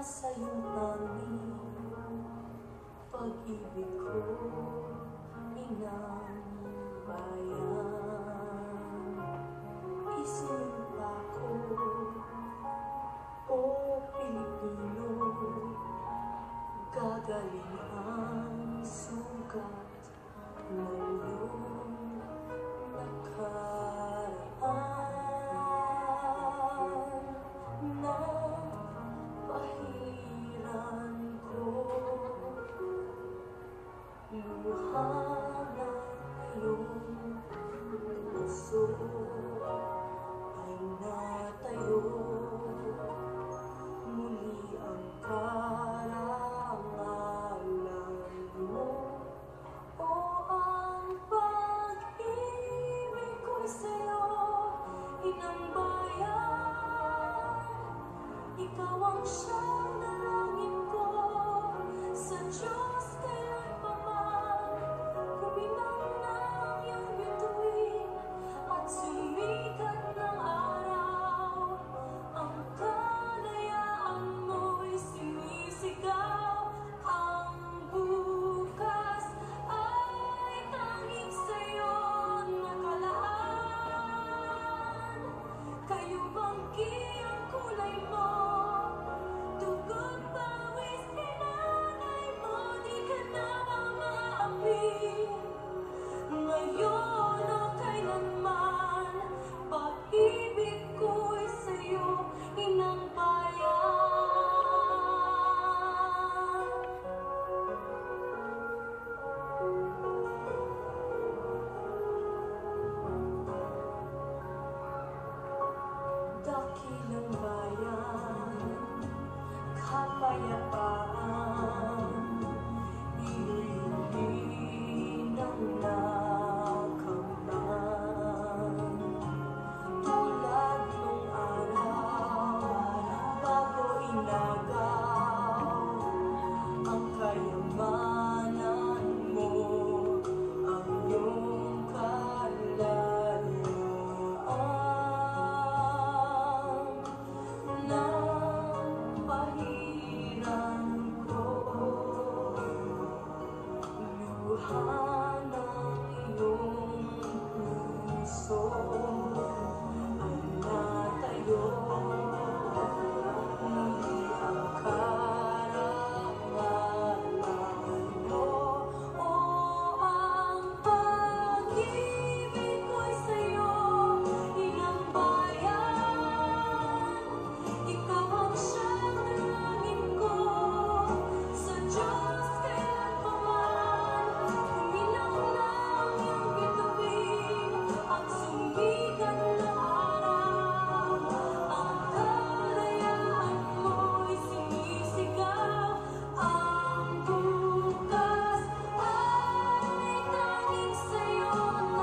nasa iyong tanging pag-ibig ko, inang bayan. Isinimpa ko, o Pilipino, gagaling ang sugat ng iyong nakaraan na pahiran ko. Luha ng iyong puso ay natayo, muli ang karangalan mo. O ang pag-ibig ko'y sa'yo, inang bayan. Ikaw ang siyang dalangin ko sa Diyos kailanman. Kuminang ng iyong bituin at sumikat ng araw. Ang kalayaan mo'y sinisigaw. Ang bukas ay tanging sa'yo nakalaan. Kayo banggi ang kulay mo, dugo't pawis inanay mo, di ka na mamaapi. Ngayon o kailanman, pag-ibig ko'y sa'yo, inang bayan. Dakilang bayan, kapayapaan, iyon ng nakamtan. Tulad nung araw, bago inagaw, ang kayamanan mo, ang iyong kalayaan. Napahiran ko, luha ng iyong puso ay natayo, muli ang karangalan mo. O ang pag-ibig ko'y sa'yo, inang bayan. Ikaw ang siyang dalangin ko sa Diyos kailanman. Kuminang ng iyong bituin at sumikat ng araw. Ang kalayaan mo'y sinisigaw. Ang bukas ay tanging sa'yo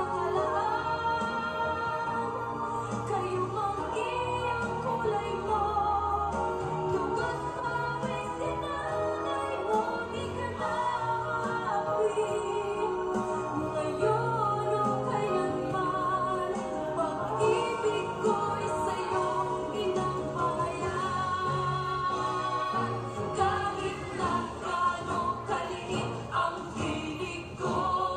nakalaan. Kayo banggi ang kulay mo, dugo't pawis inanay mo, di ka na maapi. Ngayon o kailanman, pag-ibig ko'y sa'yo, inang bayan. Kahit na gaano kaliit ang piling ko,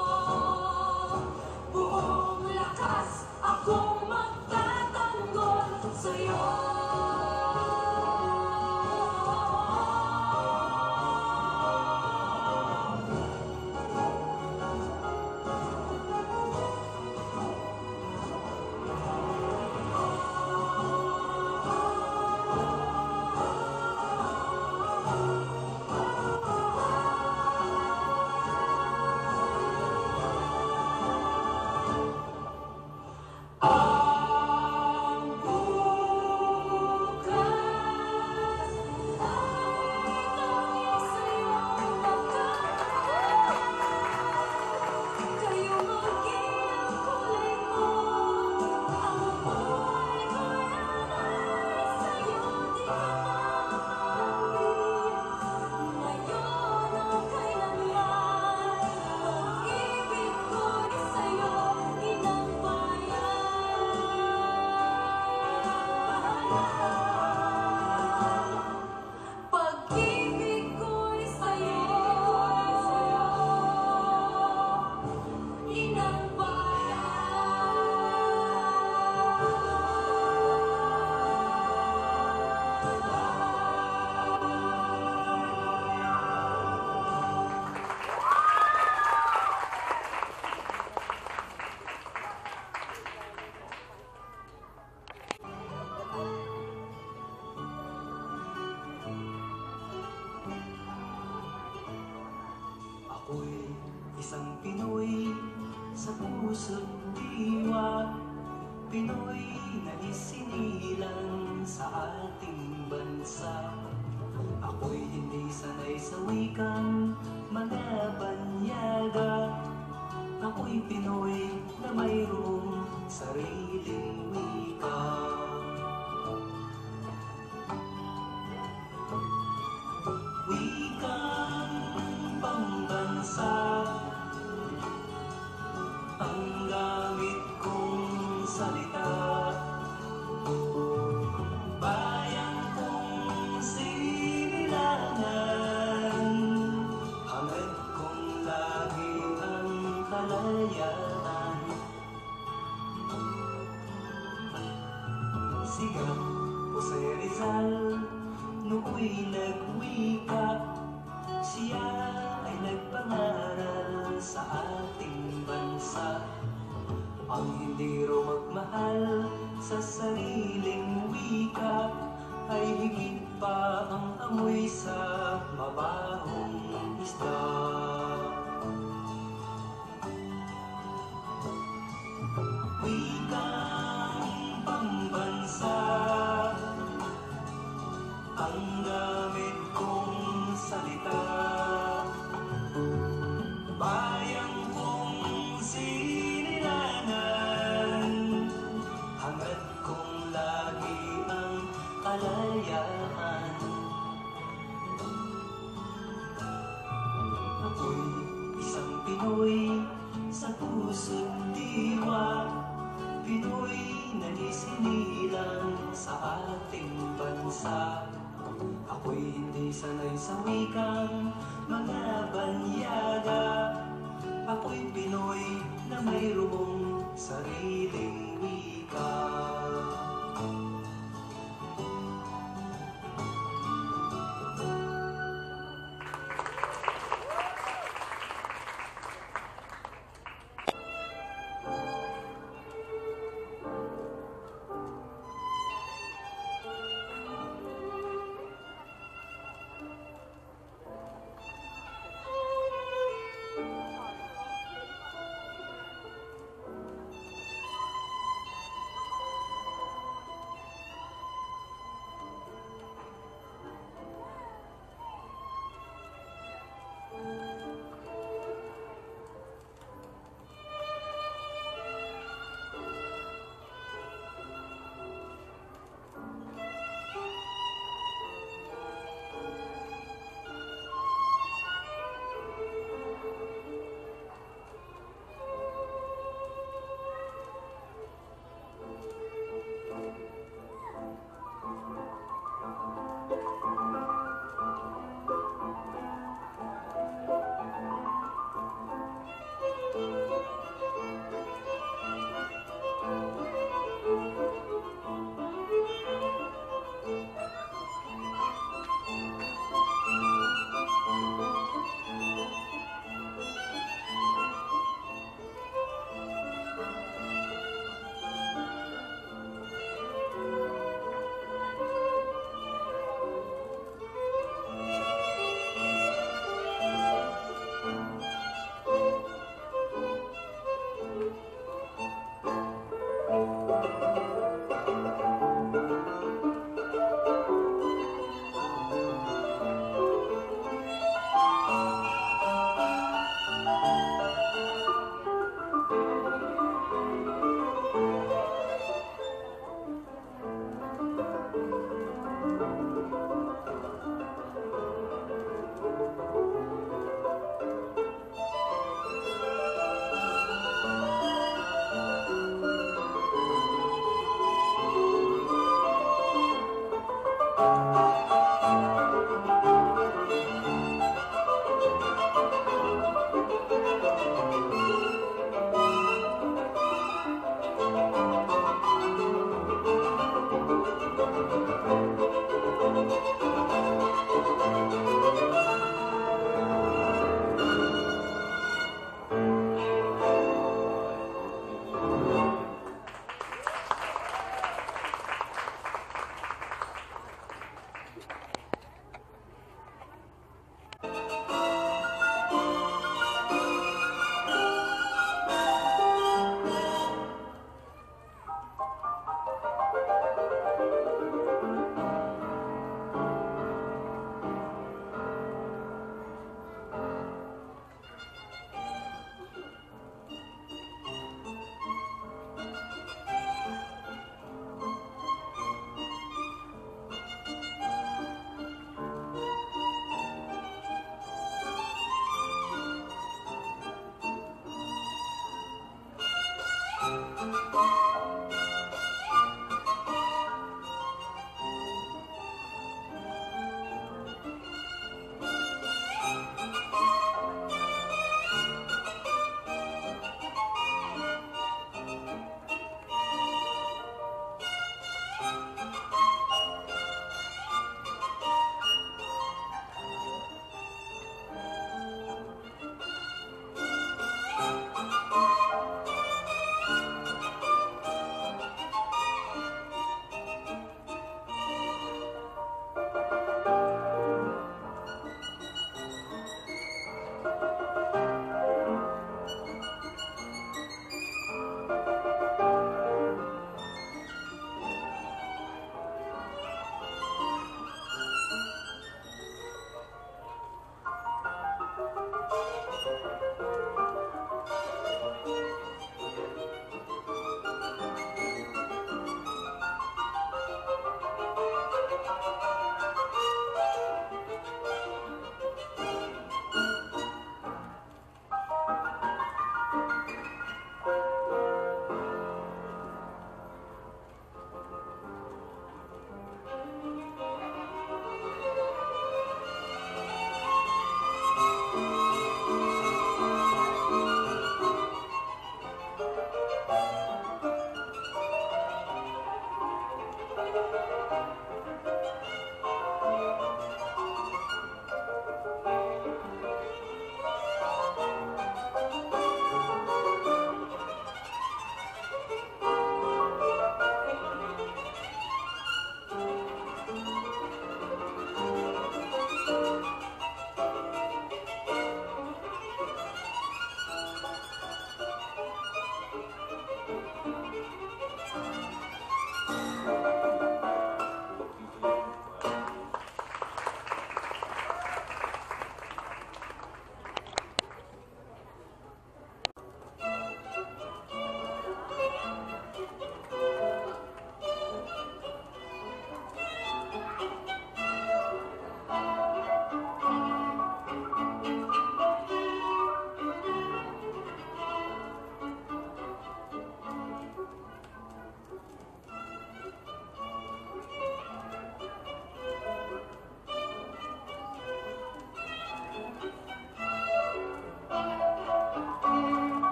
buong lakas akong magtatanggol sa'yo. Ang puso't diwa, Pinoy na isinilang sa ating bansa. Ako'y hindi sanay sa wikang mga banyaga. Ako'y Pinoy na mayroong sariling wika. Wikang pambansa ang gamit kong salita. Bayan kong sinilangan, hangad kong lagi ang kalayaan. Sigat Jose Rizal, nooy nagwika, siya ay nagpangaral sa ating bansa. Ang hindi raw magmahal sa sariling wika ay higit pa ang amoy sa mabahong isda. Wikang pambansa ang gamit kong salita. Bayan kong sinilangan, hangad kong lagi ang kalayaan. Ako'y isang Pinoy sa puso't diwa, Pinoy na isinilang sa ating bansa. Ako'y hindi sanay sa wikang mga banyaga. Ako'y Pinoy na mayroong sariling wika.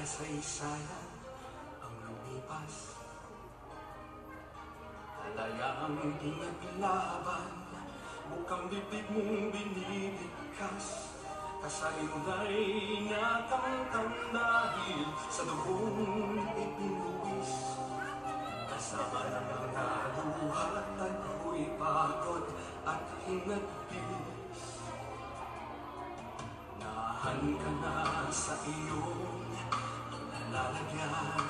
kasaysayan ang lumipas. Halayang di naglaban, bukang bibig mong binibigkas. Kasalinay nakamtan dahil sa dugong ibinuwis. Kasama ng mga luha at ako'y pagod at hinagpis. Nahan ka na sa iyong lalagyan.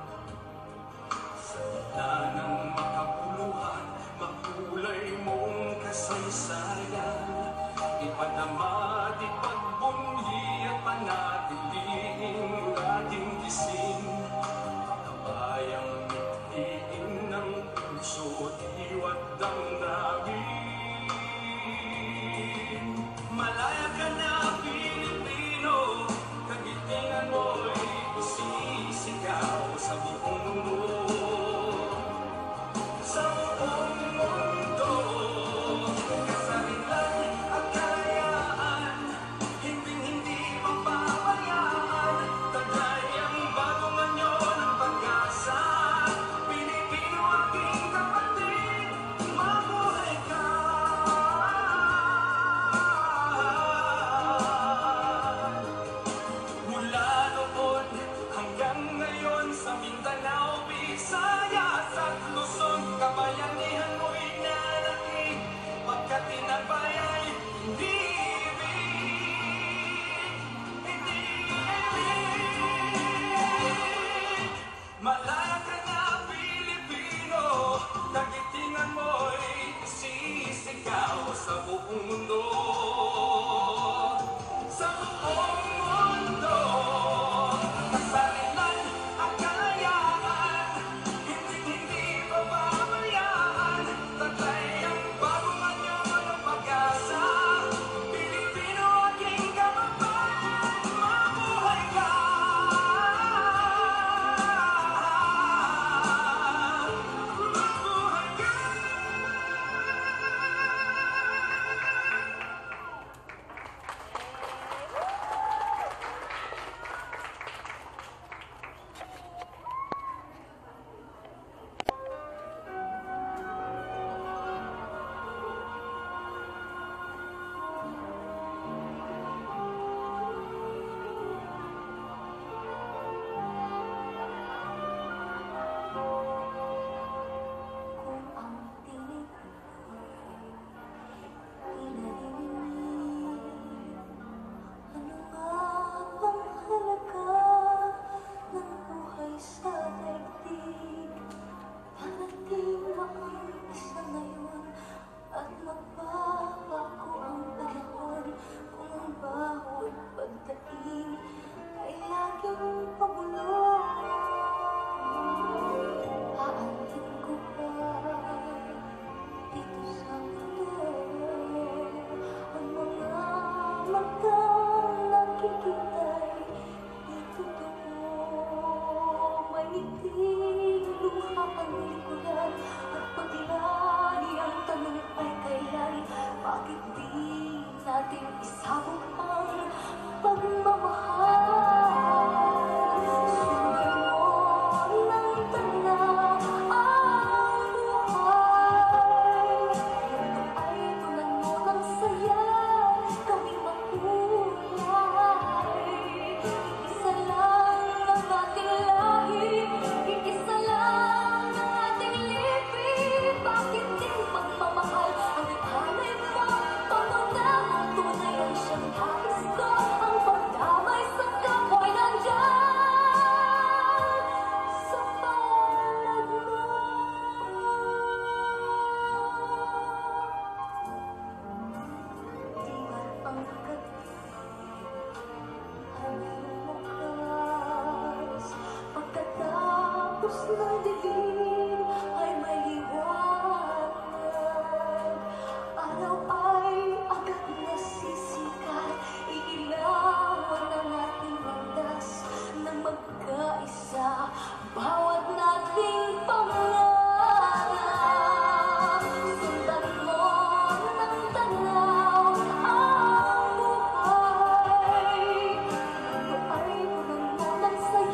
Sa gitna ng makapuluhan, makulay mong kasaysayan. Ipadama, ipagbunhi at panatiling laging gising. Kabayang mithiin ng puso at iwat damdamin. Malaya ka na, Pilipino, kagitingan mo'y isisigaw sa buong mundo. Sa buong mundo, kasarinlan at kayaan, hindi mapabayaan. Taglay ang bagong anyo ng pag-asa. Pilipino, aking kapatid, mabuhay ka. Mula noon hanggang ngayon, sa Mindanao, Visayas at Luzon, kabayanihan mo'y nanatili, pagkat tinagpay ay hindi ibig, hindi ibig. Malaya ka na, Pilipino, kagitingan mo'y isisigaw sa buong mundo. Sa buong mundo, kasalinlan at kalayaan, hindi pababayaan. Taglay ang bagong anyo ng pag-asa. Pilipino, aking kababayan, mabuhay ka. Mabuhay ka. Kung ang tinig ay pinadidinig, ano nga bang halaga ng buhay sa daigdig? Parating ba ang isa ngayon at magbabago ang panahon? Kung ang bawat pagdating ay laging pabulong, aantin ko ba dito sa mundo ang mga matang nakikita'y di totoo? May ngiti, luha ang likuran at paglari, ang tanong ay kailan? Bakit di natin isabog ang pagmamahal? Sundan mo ng tanaw ang buhay. Ito ay tunan mo ng saya, gawing makulay. Iisa lang ang ating lahi, iisa lang ang ating libid. Bakit di magmamahal ang hanay mo? Pamanang tunay ang siyang nais ko, ang pagdamay sa kapwa'y nandyan sa palad mo. Di ba't ang gabi ay mayroong wakas? Pagkatapos ng dilim ay may liwanag. Araw ay agad nasisikat, iilawan ang ating landas na magkaisa, bawat nating pangarap. Sundan mo ng tanaw ang buhay. Ito ay tunan mo ng saya,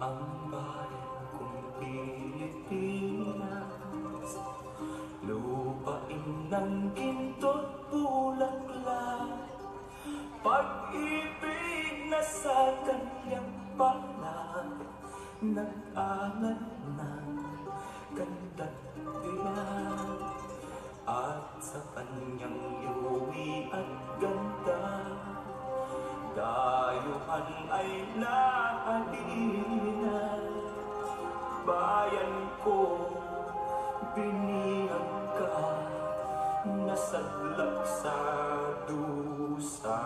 ang bayan kong Pilipinas, lupain ng ginto't bulaklak, pag-ibig na sa kanyang panahon nag-angat ng ganda't tiyak, at sa kanyang yuwi at ganda dayuhan ay nahalina. Bayan ko, binihag ka, nasadlak sa dusa.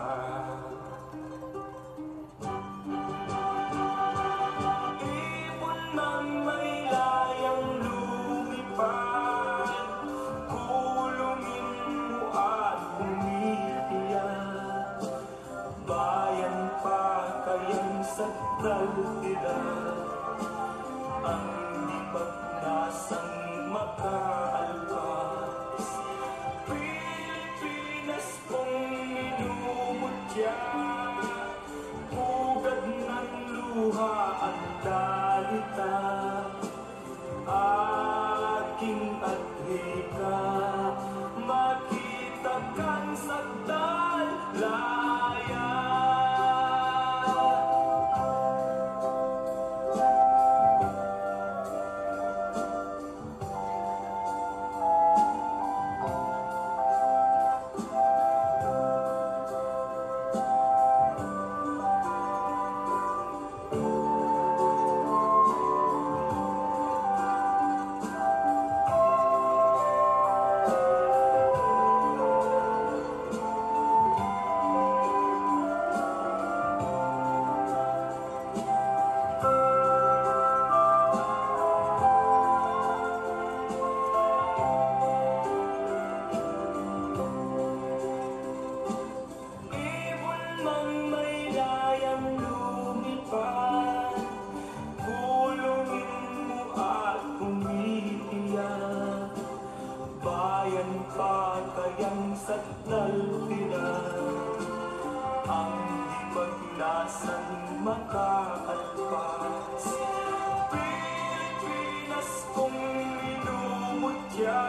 Ibon ng may layang lumipad, kulungin mo at umiiyak. Bayan pa kayang sakdal nila, ang di pagnasang makaalpas. Pilipinas kong minumutya, pugad ng luha at dalita, aking adhika, makita kang sakdal laya. Bayan pa kayang sakdal nila, ang di maglasang makaalpas. Pilipinas kong minumutya,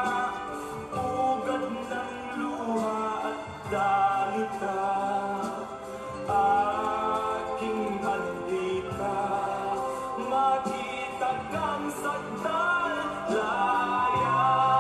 ugat ng luha at dalita, aking andika, makita kang sakdal laya.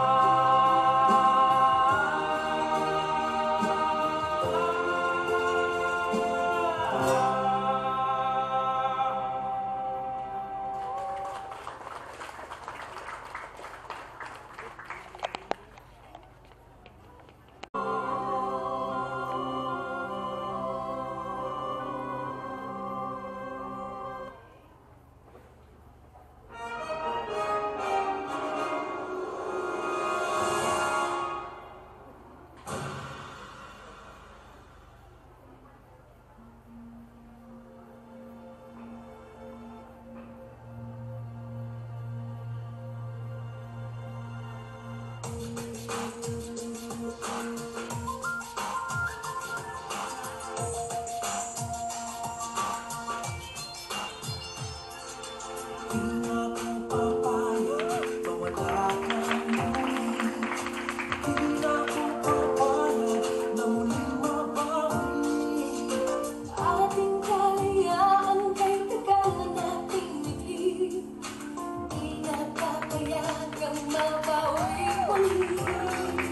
Ating kalayaan kay tagal na nating naging, di na papayagang mabawi muli.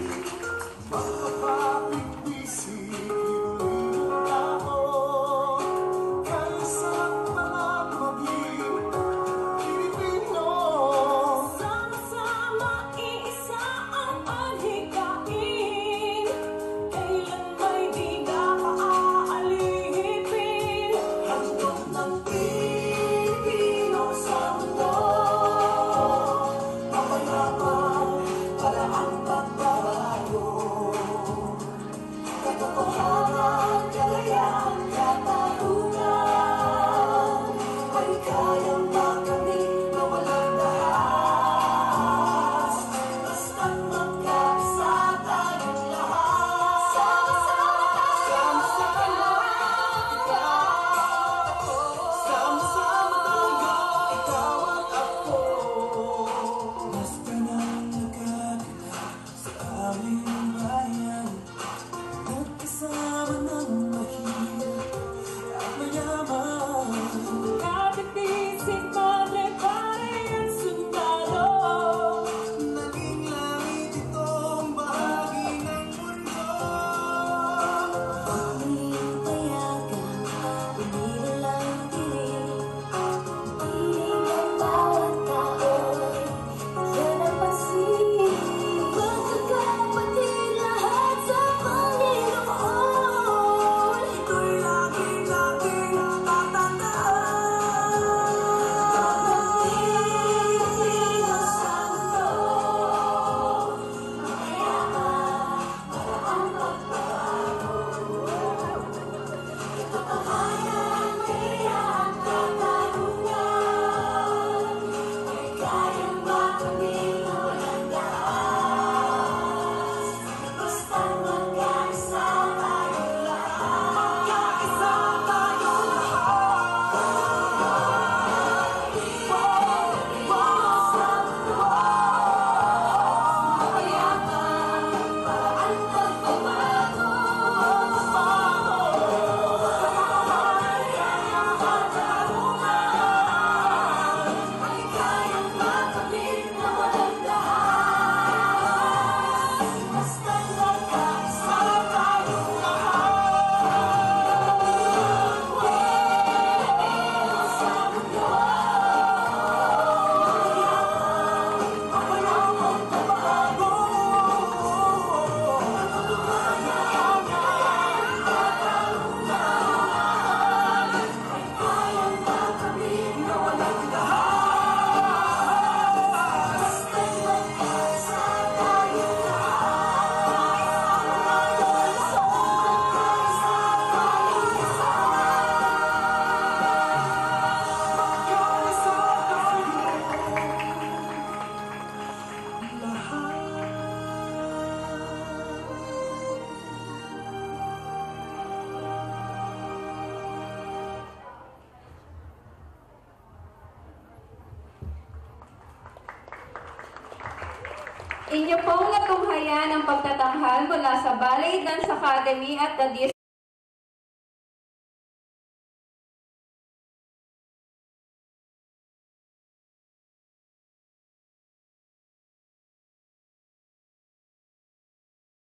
Inyo pong natunghayan ang pagtatanghal mula sa Ballet Dance Academy at the